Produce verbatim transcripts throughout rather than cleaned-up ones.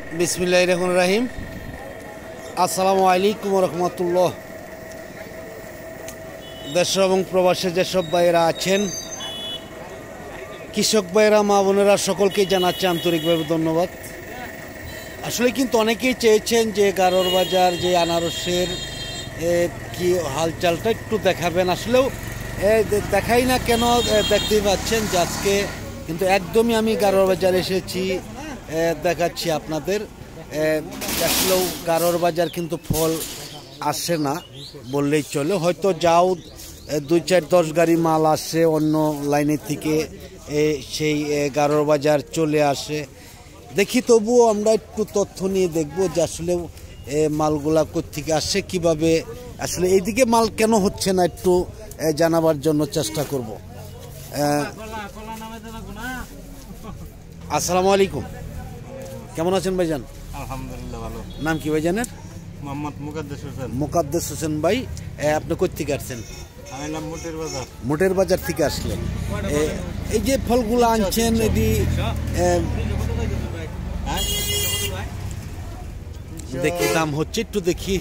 বিসমিল্লাহির রহমানির রহিম। আসসালামু আলাইকুম রহমতুল্লাহ। দেশ এবং প্রবাসে যেসব ভাইয়েরা আছেন, কৃষক ভাইয়েরা, মা বোনেরা, সকলকে জানাচ্ছি আন্তরিকভাবে ধন্যবাদ। আসলে কিন্তু অনেকেই চেয়েছেন যে গারোর বাজার যে আনারসের কি হালচালটা একটু দেখাবেন। আসলেও দেখাই না কেন, দেখতেই পাচ্ছেন যে আজকে কিন্তু একদমই আমি গারোর বাজার এসেছি, দেখাচ্ছি আপনাদের। আসলেও গারোর বাজার কিন্তু ফল আসে না বললেই চলে। হয়তো যাও দুই চার দশ গাড়ি মাল আসে অন্য লাইনের থেকে, সেই গারোর বাজার চলে আসে। দেখি তবুও আমরা একটু তথ্য নিয়ে দেখবো যে আসলে মালগুলা কোত্থেকে আসে, কিভাবে আসলে এইদিকে মাল কেন হচ্ছে না, একটু জানাবার জন্য চেষ্টা করব। আসসালামু আলাইকুম, কেমন আছেন ভাইজান? আলহামদুলিল্লাহ ভালো। নাম কি ভাইজানের? মোহাম্মদ মুকাদ্দেস হোসেন। মুকাদ্দেস হোসেন ভাই, আপনি কোত্থেকে আসছেন? আমি নাম মোটের বাজার। মোটের বাজার থেকে আসলেন। এই যে ফলগুলো আনছেন, এটি দেখি দাম হচ্ছে, একটু দেখি।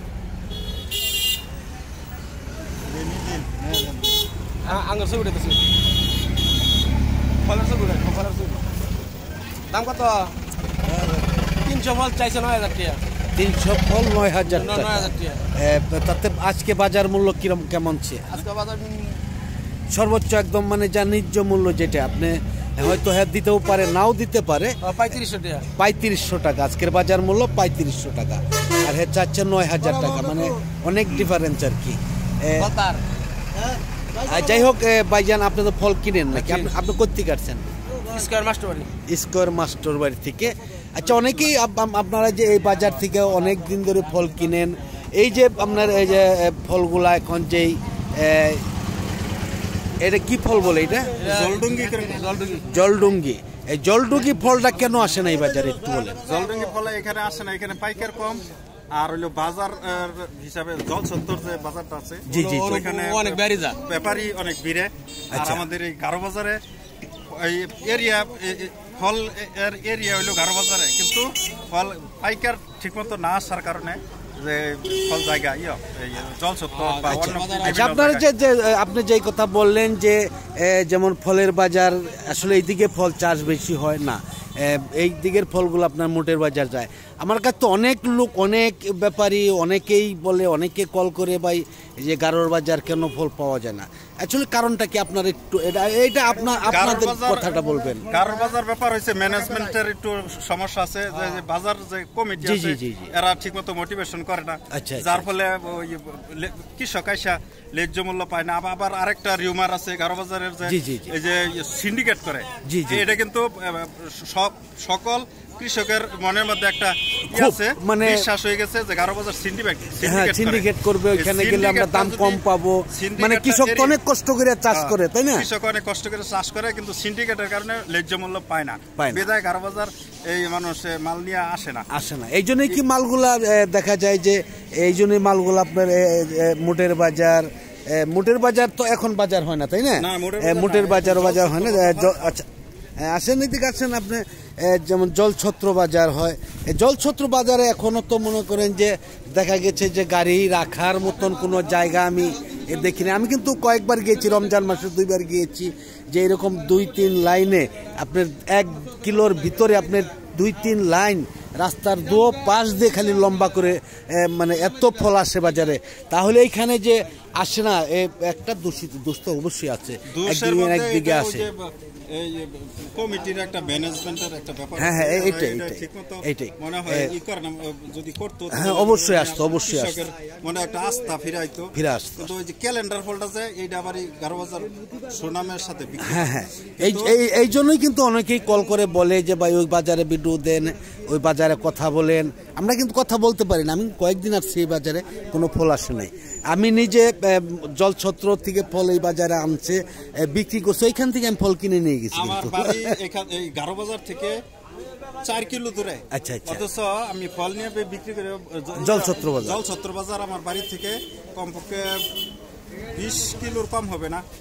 দাম কত? তিনশো ফল চাইছে নয় হাজার টাকা। তিনশো ফল নয় হাজার নয় হাজার টাকা। তাতে আজকে বাজার মূল্য কিরকম কেমন ছে? আজকে বাজার সর্বোচ্চ একদম মানে যা ন্যায্য মূল্য, যেটা আপনি হয়তো হ্যাঁ দিতেও পারে, নাও দিতে পারে, পঁয়ত্রিশশো টাকা। পঁয়ত্রিশশো টাকা আজকের বাজার মূল্য, পঁয়ত্রিশশো টাকা। আর হ্যাঁ চাচ্ছে নয় হাজার টাকা, মানে অনেক ডিফারেন্স আর কি। যাই হোক ভাইজান, আপনি তো ফল কিনেন নাকি? আপনি কোথেকে কাটছেন? স্কয়ার মাস্টার বাড়ি। স্কয়ার মাস্টার বাড়ি থেকে। আচ্ছা, অনেকেই আপনারা যে এই বাজার থেকে অনেক দিন ধরে ফল কিনেন, এই যে আপনার এই যে ফলগুলা এখন যেই এটা কি ফল বলে? এটা জলডুঙ্গি। জলডুঙ্গি। এই জলডুঙ্গি ফলটা কেন আসে না এই বাজারে একটু বলেন? জলডুঙ্গি ফল এখানে আসে না, এখানে পাইকার কম। আর হইলো বাজার হিসাবে জল সত্তর যে বাজারটা আছে, জি জি, এখানে অনেক বেড়ে যায়, ব্যাপারী অনেক ভিড়ে। আর আমাদের এই গারো বাজারে এই এরিয়া ফল এর এরিয়া হইলো গারো বাজারে, কিন্তু ফল পাইকার ঠিক মতো না আসার কারণে যে ফল জায়গা ইয়ে জল সত্তর বা অন্য। আপনারা যে আপনি যেই কথা বললেন যে যেমন ফলের বাজার, আসলে এইদিকে ফল চাষ বেশি হয় না, এই দিকের ফলগুলো আপনার মোটের বাজার যায়। আমার কাছে তো অনেক লোক, অনেক ব্যাপারী, অনেকেই বলে, অনেকে কল করে ভাই যে গারোর বাজার কেন ফল পাওয়া যায় না। অ্যাকচুয়ালি কারণটা কি আপনার একটু এটা এটা আপনার আপনাদের কথাটা বলবেন? গারোর বাজার ব্যাপার হচ্ছে ম্যানেজমেন্টের একটু সমস্যা আছে, যে বাজার যে কমিটি আছে এরা ঠিকমতো মোটিভেশন করে না, যার ফলে কৃষক আইসা ন্যায্য মূল্য পায় না। আবার আরেকটা রিউমার আছে গারো বাজারের যে এই যে সিন্ডিকেট করে, এটা কিন্তু সব সকল কৃষকের মনের মধ্যে একটা মানে বিশ্বাস হয়ে গেছে যে গারো বাজার সিন্ডিকেট সিন্ডিকেট করবে, ওখানে গেলে আমরা দাম কম পাবো। মানে কৃষক অনেক কষ্ট করে চাষ করে, তাই না? কৃষক অনেক কষ্ট করে চাষ করে, কিন্তু সিন্ডিকেটের কারণে ন্যায্য মূল্য পায় না, বিধায় গারো বাজার এই মানুষ মাল নিয়ে আসে না আসে না এই জন্যই কি মালগুলা দেখা যায় যে এই জন্যই মালগুলো আপনার মোটের বাজার। মোটের বাজার তো এখন বাজার হয় না, তাই না? মোটের বাজার বাজার হয় না। আচ্ছা, আসেন এদিকে, আসেন আপনি। যেমন জলছত্র বাজার হয়, জলছত্র বাজারে এখনো তো মনে করেন যে দেখা গেছে যে গাড়ি রাখার মতন কোনো জায়গা আমি দেখিনি। আমি কিন্তু কয়েকবার গিয়েছি, রমজান মাসে দুইবার গিয়েছি, যে এরকম দুই তিন লাইনে আপনার এক কিলোর ভিতরে আপনার দুই তিন লাইন রাস্তার দু পাশ দিয়ে খালি লম্বা করে মানে এত ফল আসে বাজারে। তাহলে এইখানে যে আসে না, একটা দূষিত দোষ তো অবশ্যই আছে, একদিকে আসে। কমিটির একটা ম্যানেজমেন্টের একটা ব্যাপার। হ্যাঁ হ্যাঁ, এইটাই এইটাই মনে হয় ই করে না, যদি করতো হ্যাঁ অবশ্যই আসতো, অবশ্যই আসতো, মনে একটা আস্থা ফিরাইতো, ফিরে আসতো। কিন্তু ওই যে ক্যালেন্ডার ফলটা যে এইটা আবার গারো বাজার সুনামের সাথে। হ্যাঁ হ্যাঁ, এই এই জন্যই কিন্তু অনেকেই কল করে বলে যে ভাই ওই বাজারে ভিডিও দেন, ওই বাজারে কথা বলেন। আমরা কিন্তু কথা বলতে পারি না। আমি কয়েকদিন আসছি এই বাজারে, কোনো ফল আসে নাই। আমি নিজে জলছত্র থেকে ফল এই বাজারে আনছে, বিক্রি করছে, ওইখান থেকে আমি ফল কিনে নিয়ে গেছি। আমার বাড়ি এখান এই গারো বাজার থেকে চার কিলো দূরে। আচ্ছা আচ্ছা। অথচ আমি ফল নিয়ে বিক্রি করে জলছত্র বাজার জলছত্র বাজার আমার বাড়ি থেকে কমপক্ষে বিশ কিলোর কম হবে না,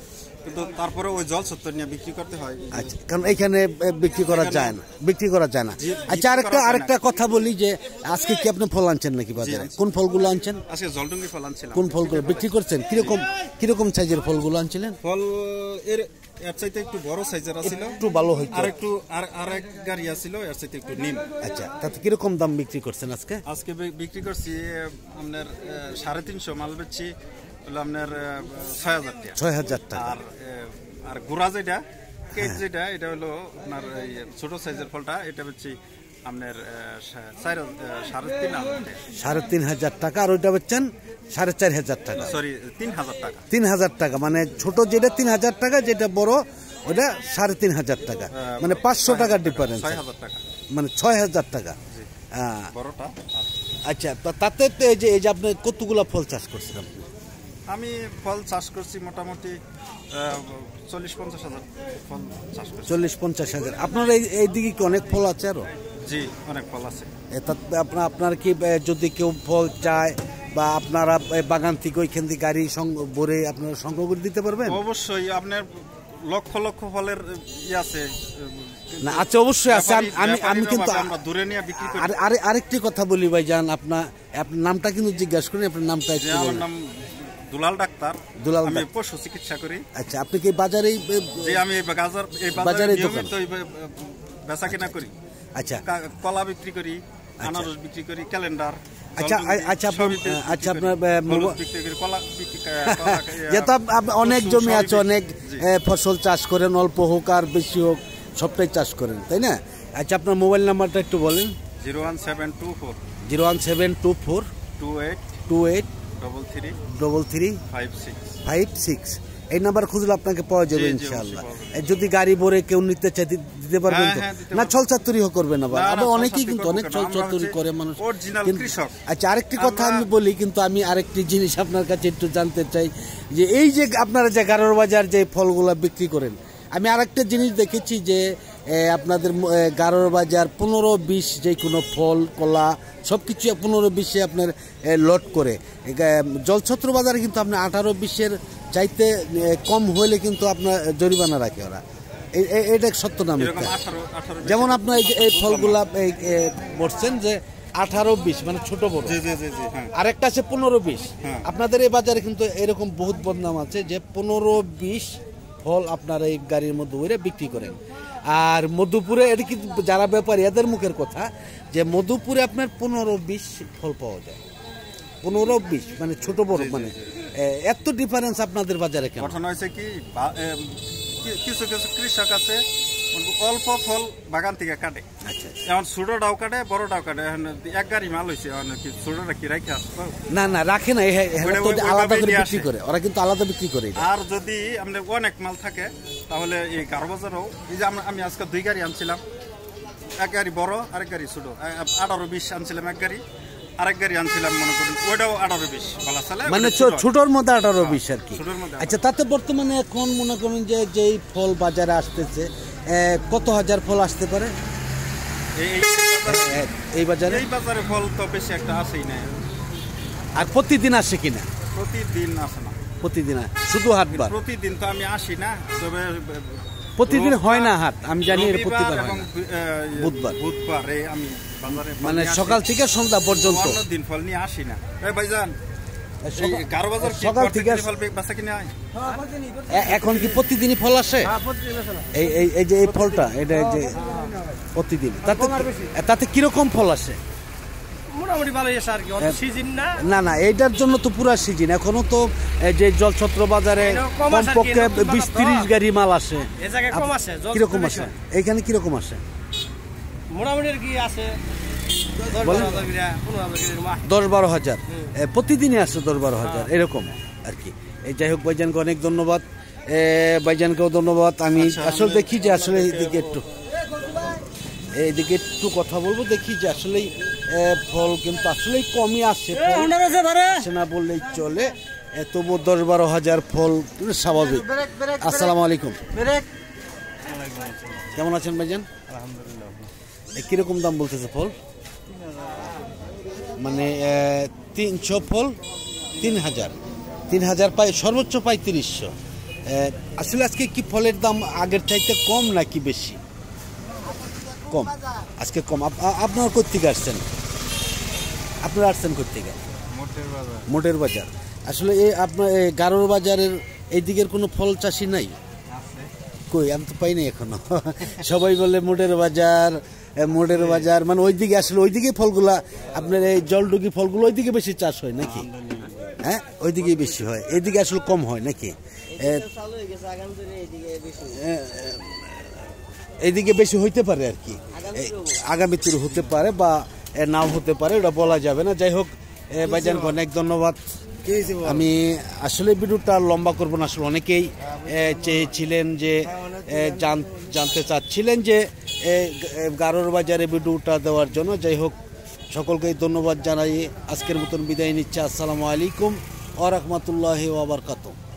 কিন্তু তারপরে ওই জল সত্তর নিয়ে বিক্রি করতে হয়। আচ্ছা, কারণ এখানে বিক্রি করা যায় না, বিক্রি করা যায় না। আচ্ছা, আরেকটা আরেকটা কথা বলি যে আজকে কি আপনি ফল আনছেন নাকি বাজারে? কোন ফলগুলো আনছেন? আজকে জলডুঙ্গি ফল আনছিলাম। কোন ফলগুলো বিক্রি করছেন? কিরকম কিরকম সাইজের ফলগুলো আনছিলেন? ফল এর এর চাইতে একটু বড় সাইজের ছিল, একটু ভালো হইতো, আর একটু আর আরেক গাড়ি ছিল এর চাইতে একটু নিম। আচ্ছা, তাতে কিরকম দাম বিক্রি করছেন আজকে? আজকে বিক্রি করছি আপনার সাড়ে তিনশো, মাল বেচছি হলো আপনার ছয় হাজার টাকা। ছয় হাজার টাকা। আর আর গুড়া যেটা কেট যেটা এটা হলো আপনার ছোট সাইজের ফলটা, এটা বেচছি আপনার সাড়ে তিন হাজার সাড়ে তিন হাজার টাকা। আর ওইটা বেচছেন সাড়ে চার হাজার টাকা, সরি তিন হাজার টাকা। তিন হাজার টাকা মানে ছোট যেটা তিন হাজার টাকা, যেটা বড় ওটা সাড়ে তিন হাজার টাকা, মানে পাঁচশো টাকার ডিফারেন্স, ছয় হাজার টাকা, মানে ছয় হাজার টাকা বড়টা। আচ্ছা, তাতে এই যে এই যে আপনি কতগুলা ফল চাষ করছেন আপনি? আমি ফল চাষ করছি মোটামুটি চল্লিশ পঞ্চাশ হাজার ফল চাষ করছি। চল্লিশ পঞ্চাশ হাজার। আপনার এই এইদিকে কি অনেক ফল আছে আরো? জি, অনেক ফল আছে। আপনার আপনার কি যদি কেউ ফল চায় বা আপনারা বাগান থেকে ওইখান থেকে গাড়ি ভরে আপনারা সংগ্রহ করে দিতে পারবেন? অবশ্যই, আপনার লক্ষ লক্ষ ফলের ই আছে না? আচ্ছা, অবশ্যই আছে। আমি আমি কিন্তু দূরে নিয়ে বিক্রি করি। আর আরেকটি কথা বলি ভাইজান, আপনার আপনার নামটা কিন্তু জিজ্ঞাসা করি, আপনার নামটা একটু বলুন। আমার নাম দুলাল ডাক্তার, দুলাল, আমি পশু চিকিৎসা করি। আচ্ছা, আপনি কি বাজারেই? জি, আমি বাজার এই বাজারে নিয়মিত বেচা কিনা করি। আচ্ছা, কলা বিক্রি করি, আনারস বিক্রি করি, ক্যালেন্ডার। আচ্ছা আচ্ছা আচ্ছা আপনার যেহেতু অনেক জমি আছে, অনেক ফসল চাষ করেন, অল্প হোক আর বেশি হোক সবটাই চাষ করেন, তাই না? আচ্ছা, আপনার মোবাইল নাম্বারটা একটু বলেন। Zero one seven two four zero one seven two four two eight two eight double three double three five six five six. এই নাম্বার খুঁজলে আপনাকে পাওয়া যাবে ইনশাআল্লাহ। যদি গাড়ি ভরে কেউ নিতে চায় দিতে পারবেন তো? না, ছলচাতুরি করবে না? আবার অনেকেই কিন্তু অনেক ছলচাতুরি করে মানুষ। আচ্ছা, আরেকটি কথা আমি বলি, কিন্তু আমি আরেকটি জিনিস আপনার কাছে একটু জানতে চাই যে এই যে আপনারা যে গারোর বাজার যে ফলগুলা বিক্রি করেন, আমি আরেকটা জিনিস দেখেছি যে আপনাদের গারোর বাজার পনেরো বিশ যে কোনো ফল কলা সব কিছু পনেরো বিশে আপনার লট করে। জলছত্র বাজারে কিন্তু আপনার আঠারো বিশের চাইতে কম হইলে কিন্তু আপনার জরিমানা রাখে ওরা। এটা সত্য না? যেমন আপনার এই ফলগুলা বলছেন যে আঠারো বিশ মানে ছোট বড়, আরেকটা আছে পনেরো বিশ। আপনাদের এই বাজারে কিন্তু এরকম বহুত বদনাম আছে যে পনেরো বিশ ফল আপনার এই গাড়ির মধ্যে ওইরা বিক্রি করেন। আর মধুপুরে এটা কিন্তু যারা ব্যাপারী এদের মুখের কথা যে মধুপুরে আপনার পনেরো বিশ ফল পাওয়া যায়, পনেরো বিশ মানে ছোট বড়, মানে এত ডিফারেন্স আপনাদের বাজারে কেন? ঘটনা হয়েছে কি, কিছু কিছু কৃষক আছে অল্প ফল বাগান থেকে কাটে। আচ্ছা, এখন ছোটটাও কাটে, বড়টাও কাটে। এক গাড়ি মাল হয়েছে, ছোটটা কি রাখে আসতো? না না, রাখে না, আলাদা করে বিক্রি করে ওরা, কিন্তু আলাদা বিক্রি করে। আর যদি আমাদের অনেক মাল থাকে তাহলে এই গারো বাজারও, এই যে আমি আজকে দুই গাড়ি আনছিলাম, এক গাড়ি বড় আরেক গাড়ি ছোট, আঠারো বিশ আনছিলাম এক গাড়ি, আরেক গাড়ি আনছিলাম মনে করেন ওইটাও আঠারো বিশ বলা চলে, মানে ছোটর মধ্যে আঠারো বিশ আর কি। আচ্ছা, তাতে বর্তমানে এখন মনে করেন যে যেই ফল বাজারে আসতেছে কত হাজার ফল আসতে পারে এই বাজারে? এই বাজারে ফল তো বেশি একটা আসেই না। আর প্রতিদিন আসে কিনা? প্রতিদিন আসে না। প্রতিদিন শুধু হাটবার? প্রতিদিন তো আমি আসি না, তবে প্রতিদিন হয় না হাট, আমি জানি। প্রতিবার বুধবার বুধবার আমি বাজারে, মানে সকাল থেকে সন্ধ্যা পর্যন্ত দিন ফল নিয়ে আসি না। এই ভাইজান, সকাল থেকে এখন কি প্রতিদিনই ফল আসে? এই এই যে এই ফলটা, এটা যে প্রতিদিন, তাতে তাতে কিরকম ফল আসে? মোটামুটি ভালোই আসে আর কি, সিজন না। না না, এইটার জন্য তো পুরা সিজন। এখনো তো যে জলছত্র বাজারে কমপক্ষে বিশ তিরিশ গাড়ি মাল আসে। কিরকম আসে এইখানে? কিরকম আসে? মোটামুটি কি আসে দশ বারো হাজার প্রতিদিনই আসে, দশ বারো হাজার এরকম আর কি। এই যাই হোক, ভাইজানকে অনেক ধন্যবাদ, ভাইজানকেও ধন্যবাদ। আমি আসলে দেখি যে আসলে এইদিকে একটু এইদিকে একটু কথা বলবো, দেখি যে আসলেই ফল কিন্তু আসলেই কমই আসে না বললেই চলে, তবু দশ বারো হাজার ফল স্বাভাবিক। আসসালামু আলাইকুম, কেমন আছেন ভাইজান? আলহামদুলিল্লাহ। কিরকম দাম বলতেছে ফল? মানে তিনশো ফল তিন হাজার তিন হাজার পাই, সর্বোচ্চ পঁয়ত্রিশশো। আসলে আজকে কি ফলের দাম আগের চাইতে কম নাকি বেশি? কম, আজকে কম। আপনারা কোত্থেকে আসছেন? আপনারা আসছেন কোত্থেকে? মোটের বাজার। আসলে এই আপনার গারোর বাজারের এই দিকের কোনো ফল চাষি নাই? কই, আমি তো পাইনি এখনো। সবাই বলে মোটের বাজার, মোটের বাজার, মানে ওইদিকে আসলে ওইদিকে ফলগুলা আপনার এই জলডুগি ফলগুলো ওইদিকে বেশি চাষ হয় নাকি? হ্যাঁ, ওইদিকেই বেশি হয়, এইদিকে আসলে কম হয় নাকি? এইদিকে বেশি হইতে পারে আর কি, আগামীতে হতে পারে বা নাও হতে পারে, ওটা বলা যাবে না। যাই হোক ভাইজান, অনেক ধন্যবাদ। আমি আসলে ভিডিওটা লম্বা করবো না, আসলে অনেকেই চেয়েছিলেন যে জানতে চাচ্ছিলেন যে গারোর বাজারে ভিডিওটা দেওয়ার জন্য। যাই হোক, সকলকেই ধন্যবাদ জানাই। আজকের মতন বিদায় নিচ্ছে। আসসালামু আলাইকুম ওয়া রাহমাতুল্লাহি ওয়া বারাকাতুহু।